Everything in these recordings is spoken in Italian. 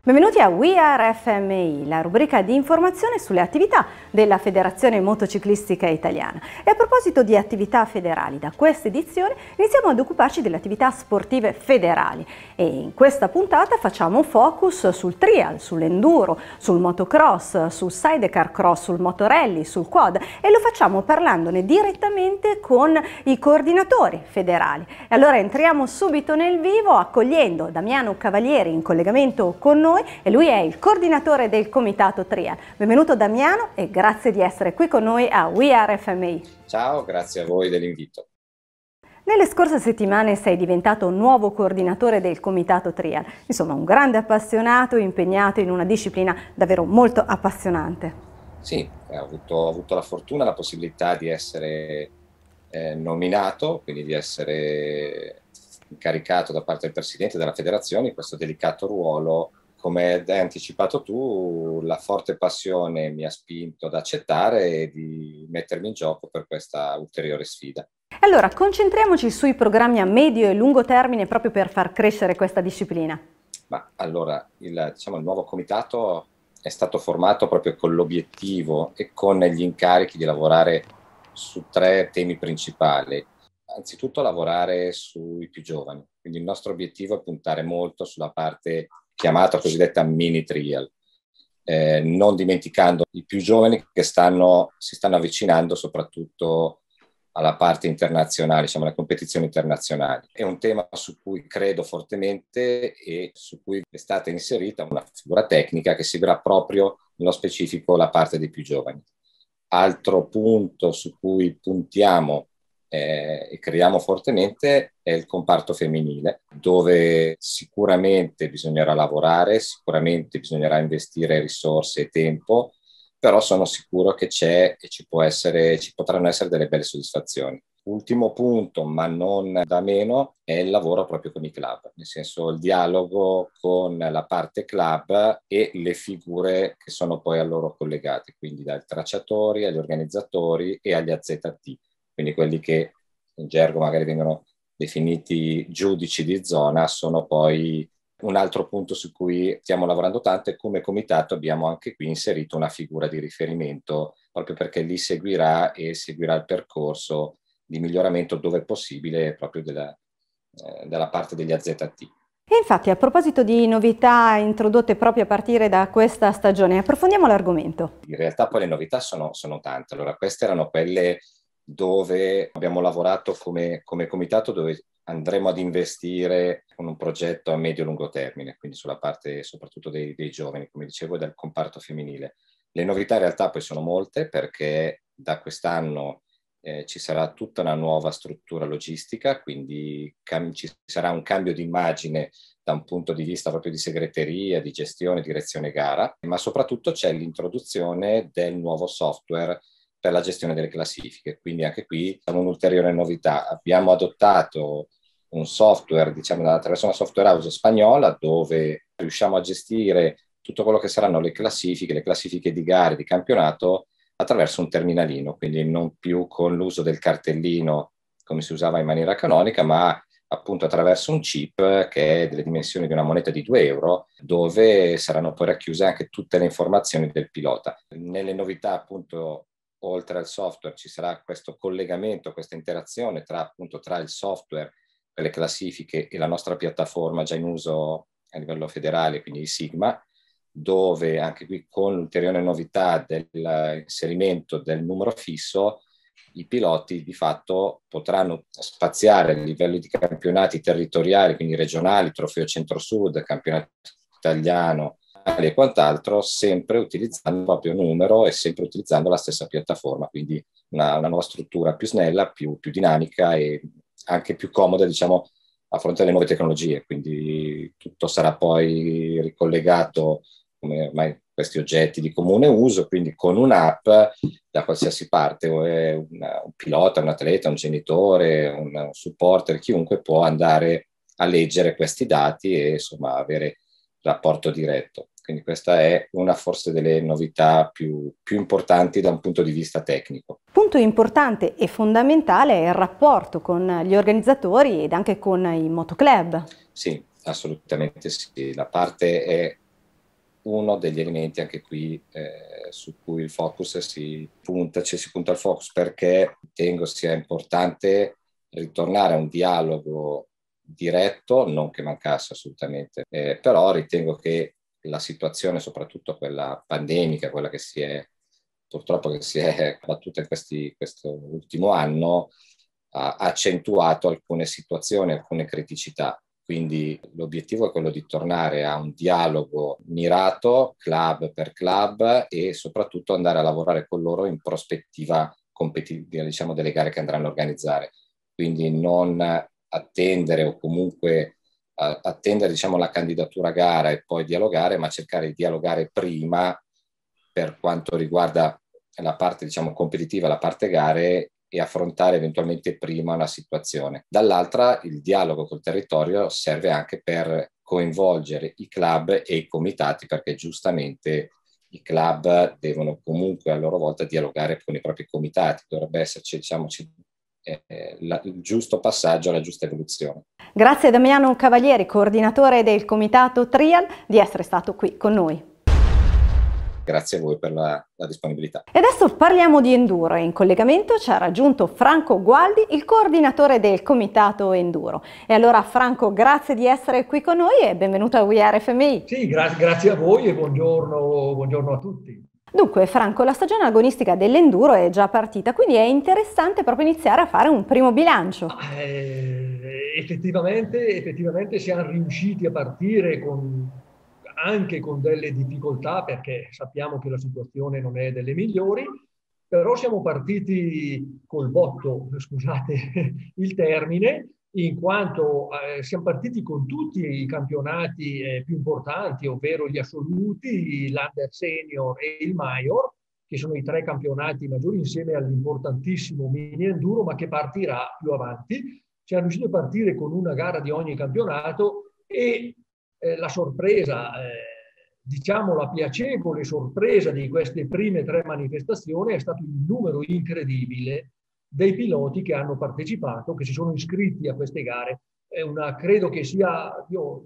Benvenuti a We Are FMI, la rubrica di informazione sulle attività della Federazione Motociclistica Italiana. E a proposito di attività federali, da questa edizione iniziamo ad occuparci delle attività sportive federali. E in questa puntata facciamo un focus sul trial, sull'enduro, sul motocross, sul sidecar cross, sul motorelli, sul quad e lo facciamo parlandone direttamente con i coordinatori federali. E allora entriamo subito nel vivo accogliendo Damiano Cavalieri in collegamento con noi. E lui è il coordinatore del comitato trial. Benvenuto Damiano e grazie di essere qui con noi a We Are FMI. Ciao, grazie a voi dell'invito. Nelle scorse settimane sei diventato nuovo coordinatore del comitato trial, insomma un grande appassionato impegnato in una disciplina davvero molto appassionante. Sì, ho avuto la fortuna, la possibilità di essere nominato, quindi di essere incaricato da parte del presidente della federazione in questo delicato ruolo. Come hai anticipato tu, la forte passione mi ha spinto ad accettare e di mettermi in gioco per questa ulteriore sfida. Allora, concentriamoci sui programmi a medio e lungo termine proprio per far crescere questa disciplina. Ma allora, il nuovo comitato è stato formato proprio con l'obiettivo e con gli incarichi di lavorare su 3 temi principali. Anzitutto lavorare sui più giovani, quindi il nostro obiettivo è puntare molto sulla parte chiamata cosiddetta mini trial, non dimenticando i più giovani che si stanno avvicinando soprattutto alla parte internazionale, alle competizioni internazionali. È un tema su cui credo fortemente e su cui è stata inserita una figura tecnica che seguirà proprio nello specifico la parte dei più giovani. Altro punto su cui puntiamo e crediamo fortemente è il comparto femminile, dove sicuramente bisognerà lavorare, sicuramente bisognerà investire risorse e tempo, però sono sicuro che c'è e ci potranno essere delle belle soddisfazioni. Ultimo punto, ma non da meno, è il lavoro proprio con i club, nel senso il dialogo con la parte club e le figure che sono poi a loro collegate, quindi dai tracciatori agli organizzatori e agli AZT. Quindi quelli che in gergo magari vengono definiti giudici di zona sono poi un altro punto su cui stiamo lavorando tanto e come comitato abbiamo anche qui inserito una figura di riferimento proprio perché li seguirà e seguirà il percorso di miglioramento dove possibile proprio della parte degli AZT. E infatti a proposito di novità introdotte proprio a partire da questa stagione, approfondiamo l'argomento. In realtà poi le novità sono tante. Allora queste erano quelle dove abbiamo lavorato come comitato, dove andremo ad investire con un progetto a medio-lungo termine, quindi sulla parte soprattutto dei giovani, come dicevo, e del comparto femminile. Le novità in realtà poi sono molte perché da quest'anno ci sarà tutta una nuova struttura logistica, quindi ci sarà un cambio di immagine da un punto di vista proprio di segreteria, di gestione, direzione gara, ma soprattutto c'è l'introduzione del nuovo software per la gestione delle classifiche, quindi anche qui abbiamo un'ulteriore novità. Abbiamo adottato un software, attraverso una software house spagnola, dove riusciamo a gestire tutto quello che saranno le classifiche di gare, di campionato, attraverso un terminalino, quindi non più con l'uso del cartellino come si usava in maniera canonica, ma appunto attraverso un chip che è delle dimensioni di una moneta di 2 euro, dove saranno poi racchiuse anche tutte le informazioni del pilota. Nelle novità appunto oltre al software ci sarà questo collegamento, questa interazione tra il software per le classifiche e la nostra piattaforma già in uso a livello federale, quindi Sigma, dove anche qui con l'ulteriore novità dell'inserimento del numero fisso, i piloti di fatto potranno spaziare a livello di campionati territoriali, quindi regionali, Trofeo Centro-Sud, campionato italiano, e quant'altro, sempre utilizzando il proprio numero e sempre utilizzando la stessa piattaforma, quindi una nuova struttura più snella, più dinamica e anche più comoda, a fronte alle nuove tecnologie. Quindi tutto sarà poi ricollegato come ormai questi oggetti di comune uso, quindi con un'app da qualsiasi parte, o è un pilota, un atleta, un genitore, un supporter, chiunque può andare a leggere questi dati e insomma avere rapporto diretto. Quindi questa è una forse delle novità più importanti da un punto di vista tecnico. Punto importante e fondamentale è il rapporto con gli organizzatori ed anche con i motoclub. Sì, assolutamente sì. La parte è uno degli elementi anche qui su cui il focus si punta il focus, perché ritengo sia importante ritornare a un dialogo diretto, non che mancasse assolutamente, però ritengo che la situazione, soprattutto quella pandemica, quella che purtroppo si è battuta in questo ultimo anno, ha accentuato alcune situazioni, alcune criticità. Quindi l'obiettivo è quello di tornare a un dialogo mirato, club per club, e soprattutto andare a lavorare con loro in prospettiva competitiva, diciamo, delle gare che andranno a organizzare. Quindi non attendere, o comunque attendere, diciamo, la candidatura a gara e poi dialogare, ma cercare di dialogare prima per quanto riguarda la parte, diciamo, competitiva, la parte gare, e affrontare eventualmente prima una situazione. Dall'altra, il dialogo col territorio serve anche per coinvolgere i club e i comitati, perché giustamente i club devono comunque a loro volta dialogare con i propri comitati. Dovrebbe esserci, diciamo, il giusto passaggio, la giusta evoluzione. Grazie a Damiano Cavalieri, coordinatore del Comitato Trial, di essere stato qui con noi. Grazie a voi per la disponibilità. E adesso parliamo di enduro. In collegamento ci ha raggiunto Franco Gualdi, il coordinatore del Comitato Enduro. E allora Franco, grazie di essere qui con noi e benvenuto a We Are FMI. Sì, grazie a voi e buongiorno a tutti. Dunque Franco, la stagione agonistica dell'enduro è già partita, quindi è interessante proprio iniziare a fare un primo bilancio. Effettivamente siamo riusciti a partire anche con delle difficoltà, perché sappiamo che la situazione non è delle migliori, però siamo partiti col botto, scusate il termine, in quanto siamo partiti con tutti i campionati più importanti, ovvero gli assoluti, l'Under Senior e il Major, che sono i 3 campionati maggiori insieme all'importantissimo Mini Enduro, ma che partirà più avanti. Siamo riusciti a partire con una gara di ogni campionato e la sorpresa, diciamo la piacevole sorpresa di queste prime 3 manifestazioni è stato il numero incredibile dei piloti che hanno partecipato, che si sono iscritti a queste gare. Credo che sia, io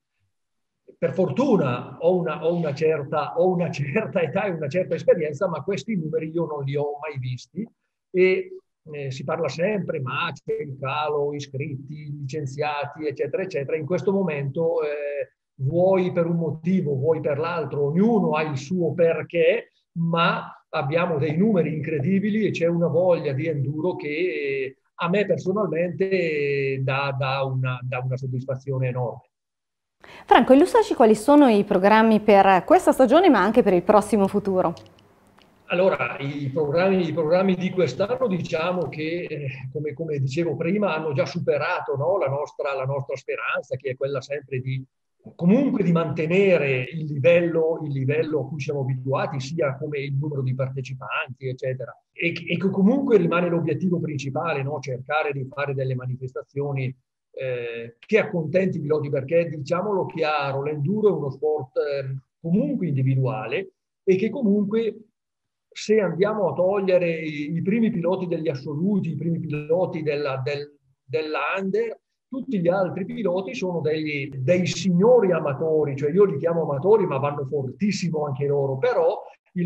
per fortuna ho una certa età e una certa esperienza, ma questi numeri io non li ho mai visti, e si parla sempre, ma c'è il calo, iscritti, licenziati, eccetera, eccetera. In questo momento, vuoi per un motivo, vuoi per l'altro, ognuno ha il suo perché, ma abbiamo dei numeri incredibili e c'è una voglia di enduro che a me personalmente dà una soddisfazione enorme. Franco, illustraci quali sono i programmi per questa stagione, ma anche per il prossimo futuro. Allora, i programmi di quest'anno, diciamo che, come dicevo prima, hanno già superato, no, la nostra speranza, che è quella sempre comunque di mantenere il livello a cui siamo abituati, sia come il numero di partecipanti, eccetera. E che comunque rimane l'obiettivo principale, no? Cercare di fare delle manifestazioni che accontenti i piloti, perché, diciamolo chiaro, l'enduro è uno sport comunque individuale, e che comunque, se andiamo a togliere i primi piloti degli assoluti, i primi piloti della Under, tutti gli altri piloti sono dei signori amatori, cioè io li chiamo amatori, ma vanno fortissimo anche loro, però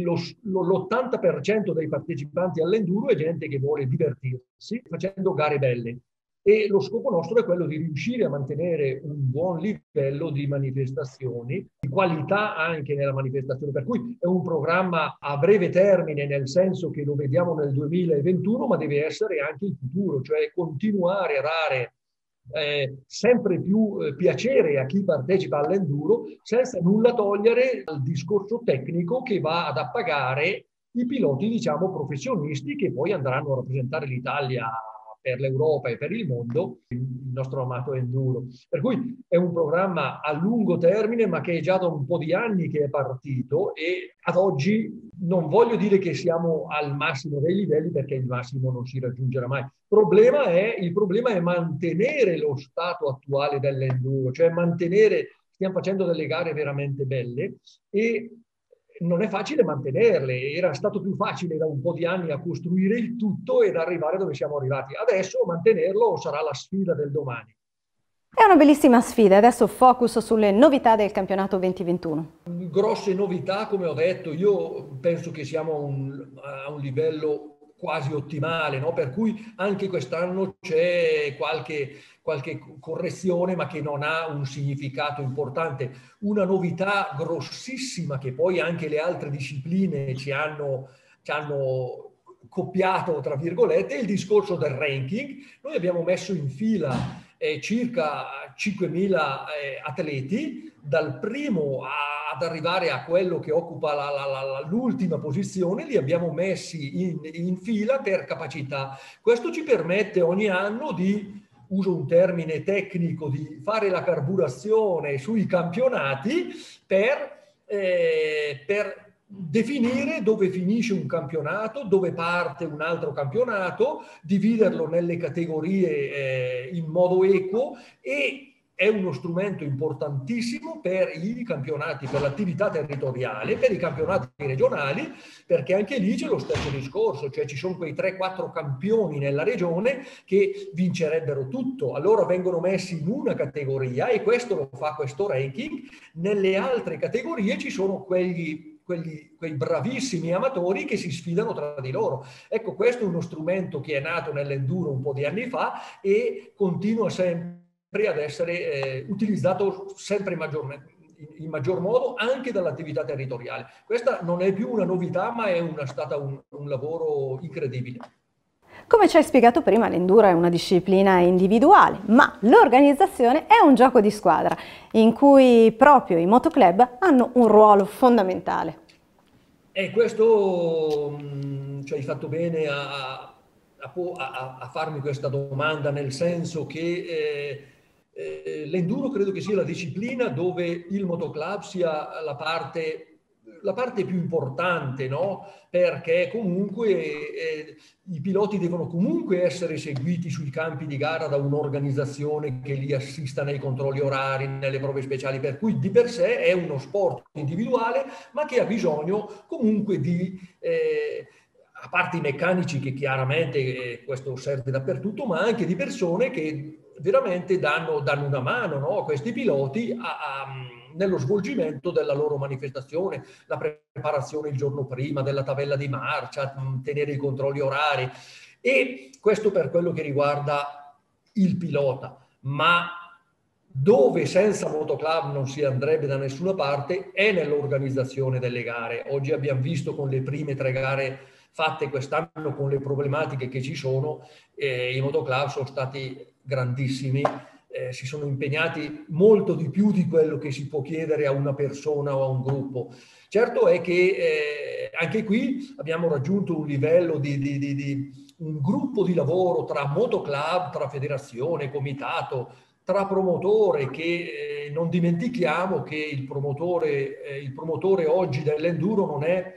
l'80% dei partecipanti all'enduro è gente che vuole divertirsi facendo gare belle. E lo scopo nostro è quello di riuscire a mantenere un buon livello di manifestazioni, di qualità anche nella manifestazione, per cui è un programma a breve termine, nel senso che lo vediamo nel 2021, ma deve essere anche il futuro, cioè continuare a dare sempre più piacere a chi partecipa all'enduro, senza nulla togliere al discorso tecnico che va ad appagare i piloti, diciamo, professionisti, che poi andranno a rappresentare l'Italia per l'Europa e per il mondo, il nostro amato enduro. Per cui è un programma a lungo termine, ma che è già da un po' di anni che è partito, e ad oggi non voglio dire che siamo al massimo dei livelli, perché il massimo non si raggiungerà mai. Il problema è mantenere lo stato attuale dell'enduro, cioè stiamo facendo delle gare veramente belle, e non è facile mantenerle. Era stato più facile da un po' di anni a costruire il tutto ed arrivare dove siamo arrivati. Adesso mantenerlo sarà la sfida del domani. È una bellissima sfida, adesso focus sulle novità del campionato 2021. Grosse novità, come ho detto, io penso che siamo a un livello quasi ottimale, no? Per cui anche quest'anno c'è qualche correzione, ma che non ha un significato importante. Una novità grossissima che poi anche le altre discipline ci hanno copiato, tra virgolette, è il discorso del ranking. Noi abbiamo messo in fila circa 5.000 atleti, dal primo ad arrivare a quello che occupa l'ultima posizione, li abbiamo messi in fila per capacità. Questo ci permette ogni anno di, uso un termine tecnico, di fare la carburazione sui campionati per definire dove finisce un campionato, dove parte un altro campionato, dividerlo nelle categorie in modo equo, e è uno strumento importantissimo per i campionati, per l'attività territoriale, per i campionati regionali, perché anche lì c'è lo stesso discorso, cioè ci sono quei 3-4 campioni nella regione che vincerebbero tutto, allora vengono messi in una categoria e questo lo fa questo ranking. Nelle altre categorie ci sono quei bravissimi amatori che si sfidano tra di loro. Ecco, questo è uno strumento che è nato nell'enduro un po' di anni fa e continua sempre ad essere utilizzato sempre in maggior modo anche dall'attività territoriale. Questa non è più una novità, ma è stato un lavoro incredibile. Come ci hai spiegato prima, l'enduro è una disciplina individuale, ma l'organizzazione è un gioco di squadra, in cui proprio i motoclub hanno un ruolo fondamentale. E questo, cioè, hai fatto bene a farmi questa domanda, nel senso che l'enduro credo che sia la disciplina dove il motoclub sia la parte più importante, no? Perché comunque i piloti devono comunque essere seguiti sui campi di gara da un'organizzazione che li assista nei controlli orari, nelle prove speciali, per cui di per sé è uno sport individuale, ma che ha bisogno comunque di... a parte i meccanici che chiaramente questo serve dappertutto, ma anche di persone che veramente danno una mano, no, a questi piloti nello svolgimento della loro manifestazione, la preparazione il giorno prima della tabella di marcia, tenere i controlli orari, e questo per quello che riguarda il pilota. Ma dove senza motoclub non si andrebbe da nessuna parte è nell'organizzazione delle gare. Oggi abbiamo visto con le prime 3 gare fatte quest'anno, con le problematiche che ci sono, i motoclub sono stati grandissimi, si sono impegnati molto di più di quello che si può chiedere a una persona o a un gruppo. Certo è che anche qui abbiamo raggiunto un livello un gruppo di lavoro tra motoclub, tra federazione, comitato, tra promotore, che non dimentichiamo che il promotore oggi dell'enduro non è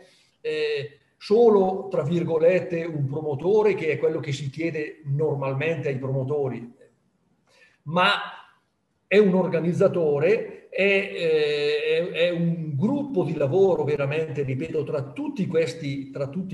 solo, tra virgolette, un promotore, che è quello che si chiede normalmente ai promotori, ma è un organizzatore, è un gruppo di lavoro veramente, ripeto, tra tutti questi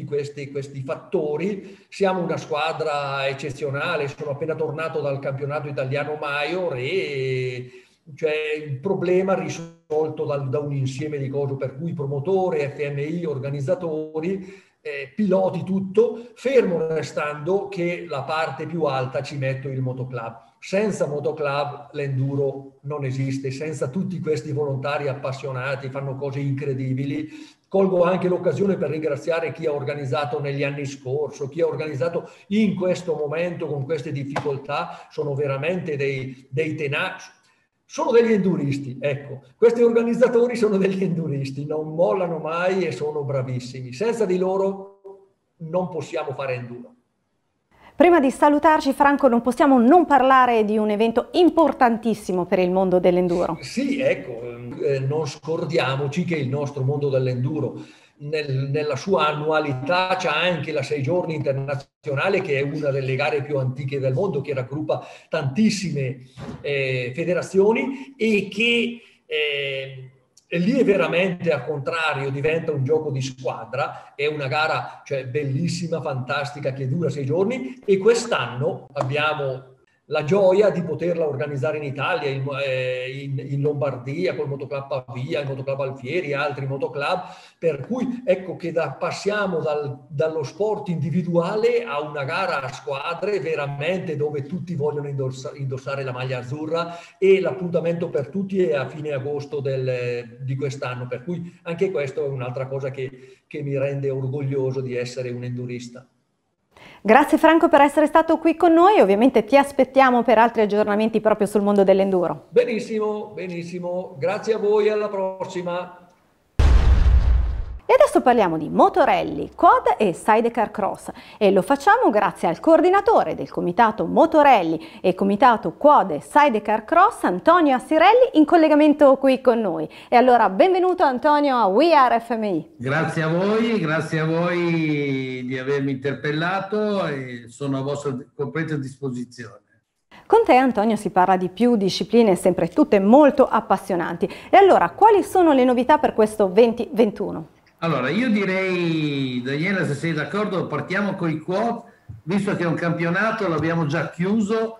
fattori. Siamo una squadra eccezionale, sono appena tornato dal campionato italiano Major e cioè il problema risolto da un insieme di cose, per cui promotore, FMI, organizzatori, piloti, tutto, fermo restando che la parte più alta ci metto il motoclub. Senza motoclub l'enduro non esiste, senza tutti questi volontari appassionati, fanno cose incredibili. Colgo anche l'occasione per ringraziare chi ha organizzato negli anni scorsi, chi ha organizzato in questo momento con queste difficoltà, sono veramente dei tenaci. Sono degli enduristi, ecco, questi organizzatori sono degli enduristi, non mollano mai e sono bravissimi. Senza di loro non possiamo fare enduro. Prima di salutarci, Franco, non possiamo non parlare di un evento importantissimo per il mondo dell'enduro. Sì, ecco, non scordiamoci che il nostro mondo dell'enduro nella sua annualità c'ha anche la 6 giorni internazionale, che è una delle gare più antiche del mondo, che raggruppa tantissime federazioni e che lì è veramente, al contrario, diventa un gioco di squadra. È una gara, cioè, bellissima, fantastica, che dura 6 giorni, e quest'anno abbiamo la gioia di poterla organizzare in Italia, in Lombardia, col Motoclub Pavia, il Motoclub Alfieri e altri motoclub, per cui ecco che passiamo dallo sport individuale a una gara a squadre veramente dove tutti vogliono indossare la maglia azzurra, e l'appuntamento per tutti è a fine agosto di quest'anno, per cui anche questo è un'altra cosa che mi rende orgoglioso di essere un endurista. Grazie Franco per essere stato qui con noi, ovviamente ti aspettiamo per altri aggiornamenti proprio sul mondo dell'enduro. Benissimo, benissimo, grazie a voi, alla prossima. E adesso parliamo di motorelli, quad e sidecar cross, e lo facciamo grazie al coordinatore del comitato motorelli e comitato quad e sidecar cross, Antonio Assirelli, in collegamento qui con noi. E allora benvenuto Antonio a We Are FMI. Grazie a voi di avermi interpellato e sono a vostra completa disposizione. Con te Antonio si parla di più discipline, sempre tutte molto appassionanti. E allora quali sono le novità per questo 2021? Allora, io direi, Daniela, se sei d'accordo, partiamo con i quad, visto che è un campionato, l'abbiamo già chiuso,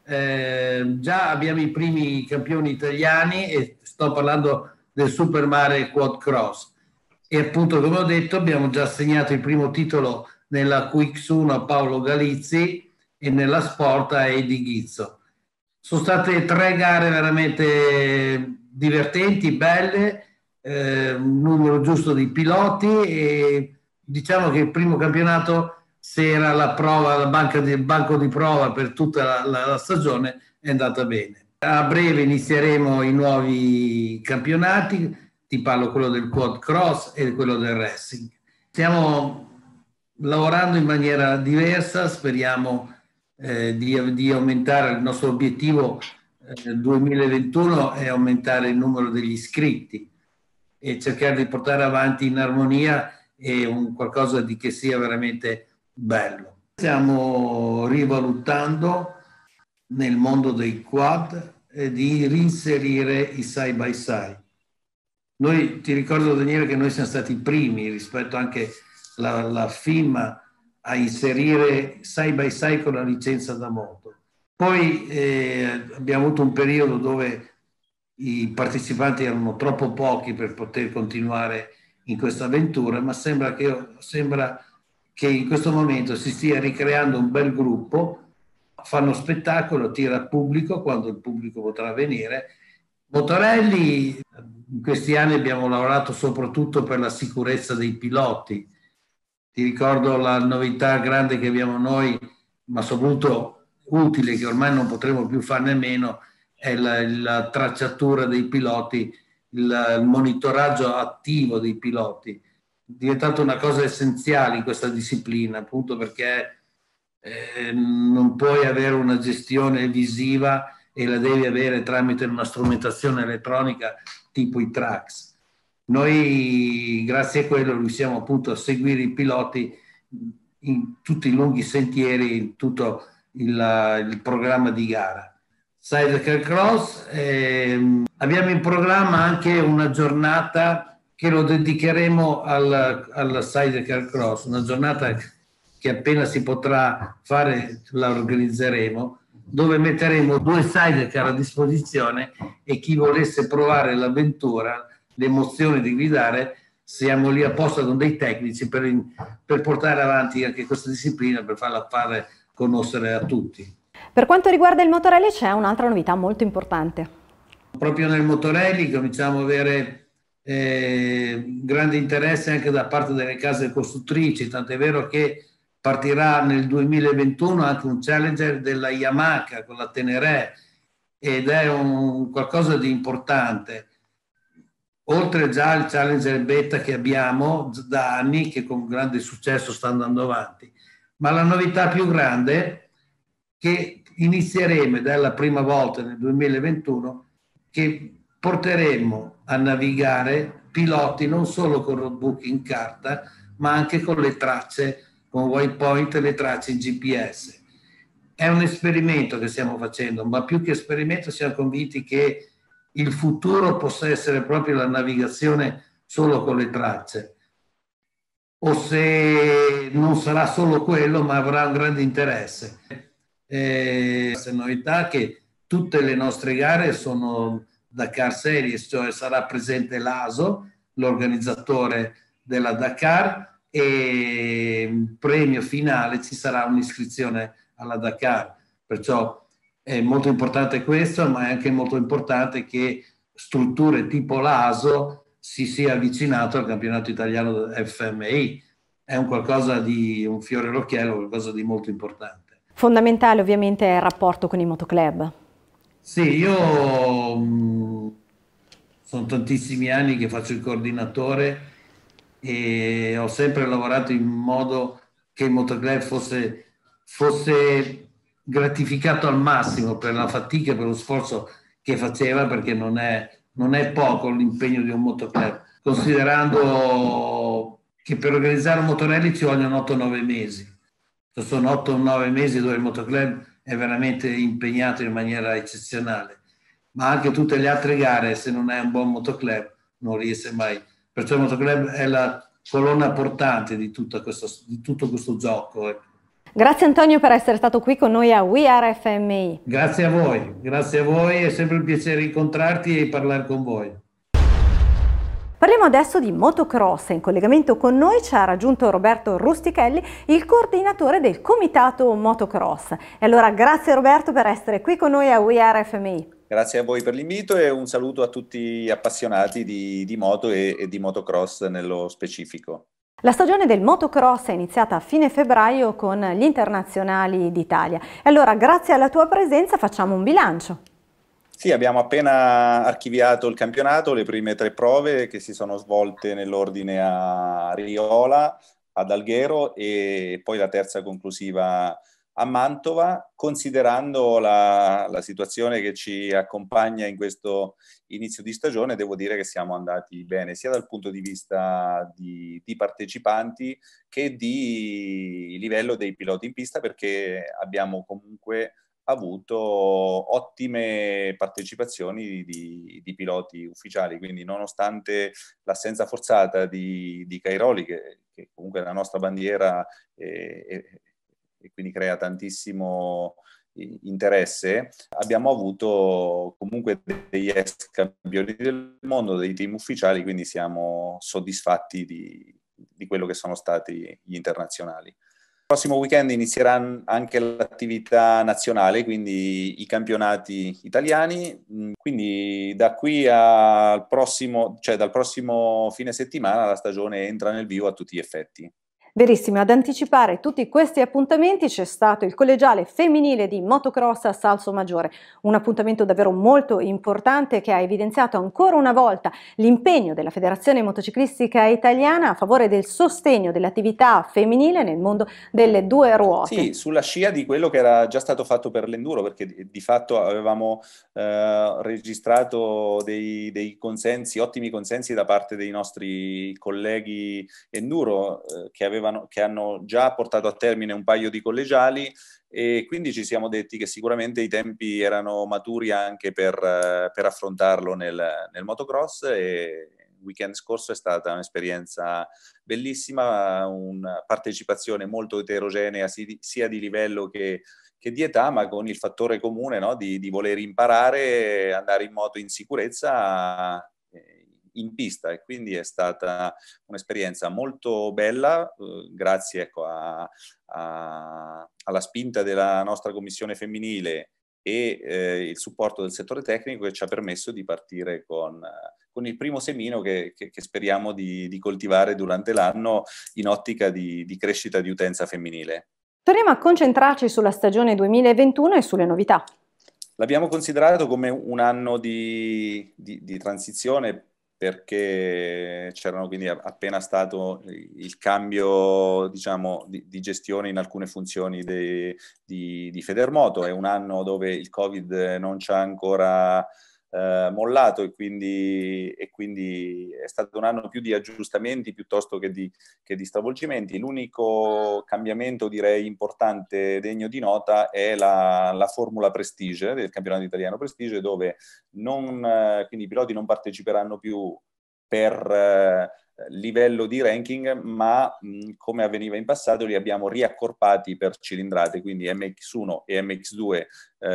già abbiamo i primi campioni italiani e sto parlando del Supermare Quad Cross. E appunto, come ho detto, abbiamo già assegnato il primo titolo nella QX1 a Paolo Galizzi e nella Sport a Eddie Ghizzo. Sono state 3 gare veramente divertenti, belle, un numero giusto di piloti, e diciamo che il primo campionato, se era la prova, il banco di prova per tutta la stagione, è andata bene. A breve inizieremo i nuovi campionati, ti parlo quello del quad cross e quello del racing. Stiamo lavorando in maniera diversa, speriamo di aumentare. Il nostro obiettivo nel 2021 è aumentare il numero degli iscritti e cercare di portare avanti in armonia e qualcosa di che sia veramente bello. Stiamo rivalutando nel mondo dei quad di reinserire i side by side. Noi, ti ricordo Daniele, che noi siamo stati i primi rispetto anche alla FIM a inserire side by side con la licenza da moto. Poi abbiamo avuto un periodo dove i partecipanti erano troppo pochi per poter continuare in questa avventura, ma sembra che in questo momento si stia ricreando un bel gruppo, fanno spettacolo, attira pubblico quando il pubblico potrà venire. Motorelli, in questi anni abbiamo lavorato soprattutto per la sicurezza dei piloti. Ti ricordo la novità grande che abbiamo noi, ma soprattutto utile, che ormai non potremo più farne a meno, è la tracciatura dei piloti, il monitoraggio attivo dei piloti. È diventata una cosa essenziale in questa disciplina, appunto perché non puoi avere una gestione visiva e la devi avere tramite una strumentazione elettronica tipo i tracks. Noi, grazie a quello, riusciamo appunto a seguire i piloti in tutti i lunghi sentieri, in tutto il programma di gara. Sidecar Cross, abbiamo in programma anche una giornata che lo dedicheremo al Sidecar Cross, una giornata che appena si potrà fare la organizzeremo, dove metteremo 2 sidecar a disposizione e chi volesse provare l'avventura, l'emozione di guidare, siamo lì apposta con dei tecnici per portare avanti anche questa disciplina, per farla fare conoscere a tutti. Per quanto riguarda il motorelli c'è un'altra novità molto importante. Proprio nel motorelli cominciamo ad avere grande interesse anche da parte delle case costruttrici, tant'è vero che partirà nel 2021 anche un Challenger della Yamaha con la Teneré, ed è qualcosa di importante. Oltre già al Challenger Beta che abbiamo da anni, che con grande successo sta andando avanti. Ma la novità più grande che inizieremo, ed è la prima volta nel 2021, che porteremo a navigare piloti non solo con roadbook in carta, ma anche con le tracce, con waypoint e le tracce in GPS. È un esperimento che stiamo facendo, ma più che esperimento siamo convinti che il futuro possa essere proprio la navigazione solo con le tracce. O se non sarà solo quello, ma avrà un grande interesse. Questa novità che tutte le nostre gare sono Dakar Series, cioè sarà presente l'ASO, l'organizzatore della Dakar, e premio finale ci sarà un'iscrizione alla Dakar. Perciò è molto importante questo, ma è anche molto importante che strutture tipo l'ASO si sia avvicinato al campionato italiano FMI. È un qualcosa di un fiore all'occhiello, qualcosa di molto importante. Fondamentale ovviamente è il rapporto con i motoclub. Sì, io sono tantissimi anni che faccio il coordinatore e ho sempre lavorato in modo che il motoclub fosse gratificato al massimo per la fatica e per lo sforzo che faceva, perché non è poco l'impegno di un motoclub, considerando che per organizzare un motorelli ci vogliono 8-9 mesi. Sono 8-9 mesi dove il motoclub è veramente impegnato in maniera eccezionale, ma anche tutte le altre gare, se non è un buon motoclub, non riesce mai. Perciò il motoclub è la colonna portante di tutto questo gioco. Grazie Antonio per essere stato qui con noi a We Are FMI. Grazie a voi, è sempre un piacere incontrarti e parlare con voi. Parliamo adesso di motocross. In collegamento con noi ci ha raggiunto Roberto Rustichelli, il coordinatore del comitato motocross. E allora grazie Roberto per essere qui con noi a We Are FMI. Grazie a voi per l'invito e un saluto a tutti gli appassionati di moto e di motocross nello specifico. La stagione del motocross è iniziata a fine febbraio con gli internazionali d'Italia. E allora grazie alla tua presenza facciamo un bilancio. Sì, abbiamo appena archiviato il campionato, le prime 3 prove che si sono svolte nell'ordine a Riola, ad Alghero e poi la terza conclusiva a Mantova. Considerando la situazione che ci accompagna in questo inizio di stagione, devo dire che siamo andati bene sia dal punto di vista di partecipanti che di livello dei piloti in pista, perché abbiamo comunque avuto ottime partecipazioni di piloti ufficiali, quindi nonostante l'assenza forzata di Cairoli, che comunque è la nostra bandiera e quindi crea tantissimo interesse, abbiamo avuto comunque degli ex campioni del mondo, dei team ufficiali, quindi siamo soddisfatti di quello che sono stati gli internazionali. Il prossimo weekend inizierà anche l'attività nazionale, quindi i campionati italiani, quindi da qui al prossimo, cioè dal prossimo fine settimana la stagione entra nel vivo a tutti gli effetti. Verissimo, ad anticipare tutti questi appuntamenti c'è stato il collegiale femminile di motocross a Salsomaggiore, un appuntamento davvero molto importante che ha evidenziato ancora una volta l'impegno della Federazione Motociclistica Italiana a favore del sostegno dell'attività femminile nel mondo delle 2 ruote. Sì, sulla scia di quello che era già stato fatto per l'enduro, perché di fatto avevamo registrato dei consensi, ottimi consensi da parte dei nostri colleghi enduro che hanno già portato a termine un paio di collegiali, e quindi ci siamo detti che sicuramente i tempi erano maturi anche per affrontarlo nel motocross, e il weekend scorso è stata un'esperienza bellissima, una partecipazione molto eterogenea sia di livello che di età, ma con il fattore comune, no, di voler imparare, andare in moto in sicurezza in pista, e quindi è stata un'esperienza molto bella, grazie alla spinta della nostra commissione femminile e il supporto del settore tecnico, che ci ha permesso di partire con il primo semino che speriamo di coltivare durante l'anno in ottica di crescita di utenza femminile. Torniamo a concentrarci sulla stagione 2021 e sulle novità. L'abbiamo considerato come un anno di transizione, perché c'erano quindi appena stato il cambio, diciamo, di gestione in alcune funzioni di Federmoto. È un anno dove il Covid non ci ha ancora mollato, e quindi è stato un anno più di aggiustamenti piuttosto che di stravolgimenti. L'unico cambiamento, direi, importante, degno di nota, è la formula Prestige del campionato italiano Prestige, dove quindi i piloti non parteciperanno più per livello di ranking, ma come avveniva in passato li abbiamo riaccorpati per cilindrate, quindi MX1 e MX2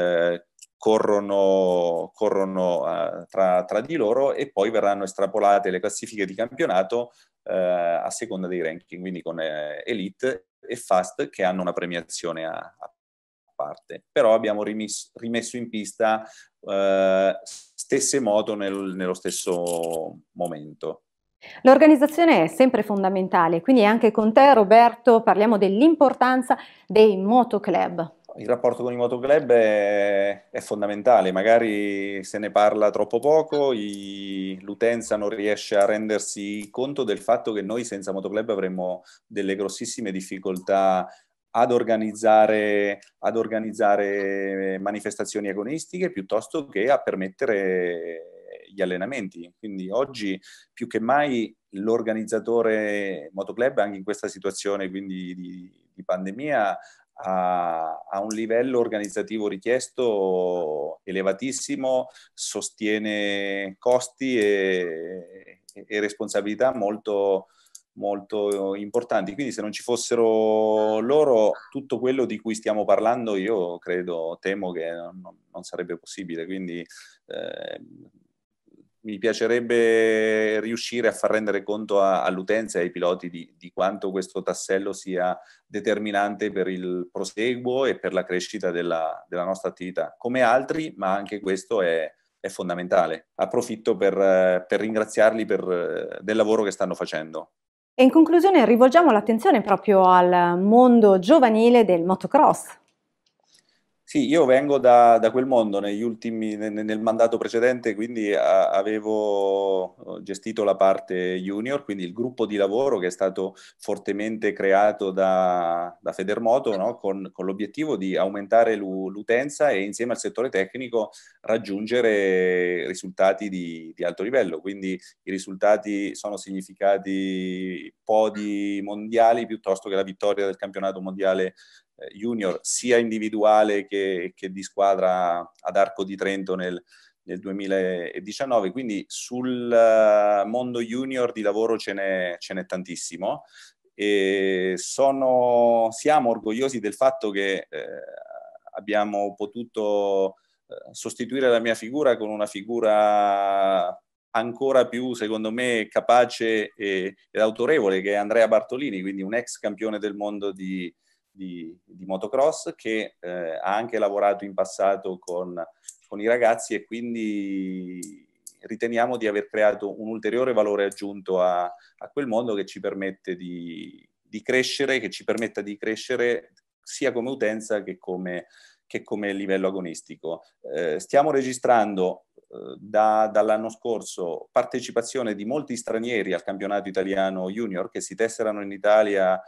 corrono tra di loro, e poi verranno estrapolate le classifiche di campionato a seconda dei ranking, quindi con Elite e Fast che hanno una premiazione a parte. Però abbiamo rimesso in pista stesse moto nello stesso momento. L'organizzazione è sempre fondamentale, quindi anche con te, Roberto, parliamo dell'importanza dei motoclub. Il rapporto con i motoclub è fondamentale, magari se ne parla troppo poco, l'utenza non riesce a rendersi conto del fatto che noi senza motoclub avremmo delle grossissime difficoltà ad organizzare manifestazioni agonistiche piuttosto che a permettere gli allenamenti. Quindi oggi più che mai l'organizzatore motoclub, anche in questa situazione quindi di pandemia, ha un livello organizzativo richiesto elevatissimo, sostiene costi e responsabilità molto importanti. Quindi se non ci fossero loro, tutto quello di cui stiamo parlando io temo che non sarebbe possibile. Quindi mi piacerebbe riuscire a far rendere conto all'utenza e ai piloti di quanto questo tassello sia determinante per il proseguo e per la crescita della nostra attività. Come altri, ma anche questo è fondamentale. Approfitto per ringraziarli del lavoro che stanno facendo. E in conclusione rivolgiamo l'attenzione proprio al mondo giovanile del motocross. Sì, io vengo da quel mondo nel mandato precedente, quindi avevo gestito la parte junior, quindi il gruppo di lavoro che è stato fortemente creato da Federmoto, no? con l'obiettivo di aumentare l'utenza e insieme al settore tecnico raggiungere risultati di alto livello. Quindi i risultati sono significati podi mondiali piuttosto che la vittoria del campionato mondiale junior, sia individuale che di squadra ad Arco di Trento nel 2019. Quindi sul mondo junior di lavoro ce n'è tantissimo, e siamo orgogliosi del fatto che abbiamo potuto sostituire la mia figura con una figura ancora più, secondo me, capace ed autorevole, che è Andrea Bartolini, quindi un ex campione del mondo di motocross, che ha anche lavorato in passato con i ragazzi, e quindi riteniamo di aver creato un ulteriore valore aggiunto a quel mondo che ci permette di crescere, che ci permetta di crescere sia come utenza che come livello agonistico. Stiamo registrando dall'anno scorso partecipazione di molti stranieri al campionato italiano junior, che si tesserano in Italia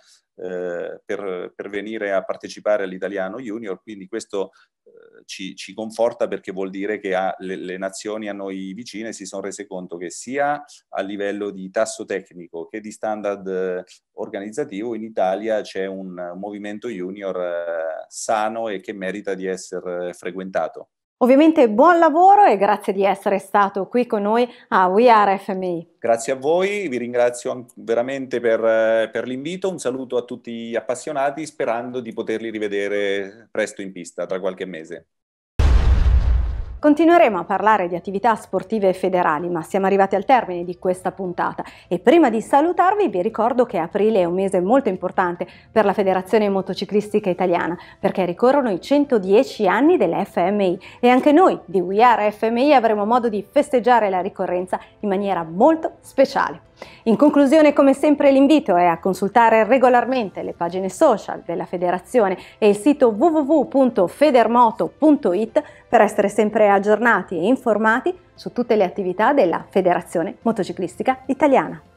per venire a partecipare all'italiano junior. Quindi questo ci conforta, perché vuol dire che le nazioni a noi vicine si sono rese conto che sia a livello di tasso tecnico che di standard organizzativo in Italia c'è un movimento junior sano e che merita di essere frequentato. Ovviamente buon lavoro e grazie di essere stato qui con noi a We Are FMI. Grazie a voi, vi ringrazio veramente per l'invito, un saluto a tutti gli appassionati, sperando di poterli rivedere presto in pista, tra qualche mese. Continueremo a parlare di attività sportive federali, ma siamo arrivati al termine di questa puntata e prima di salutarvi vi ricordo che aprile è un mese molto importante per la Federazione Motociclistica Italiana, perché ricorrono i 110 anni dell'FMI e anche noi di We Are FMI avremo modo di festeggiare la ricorrenza in maniera molto speciale. In conclusione, come sempre, l'invito è a consultare regolarmente le pagine social della Federazione e il sito www.federmoto.it per essere sempre aggiornati e informati su tutte le attività della Federazione Motociclistica Italiana.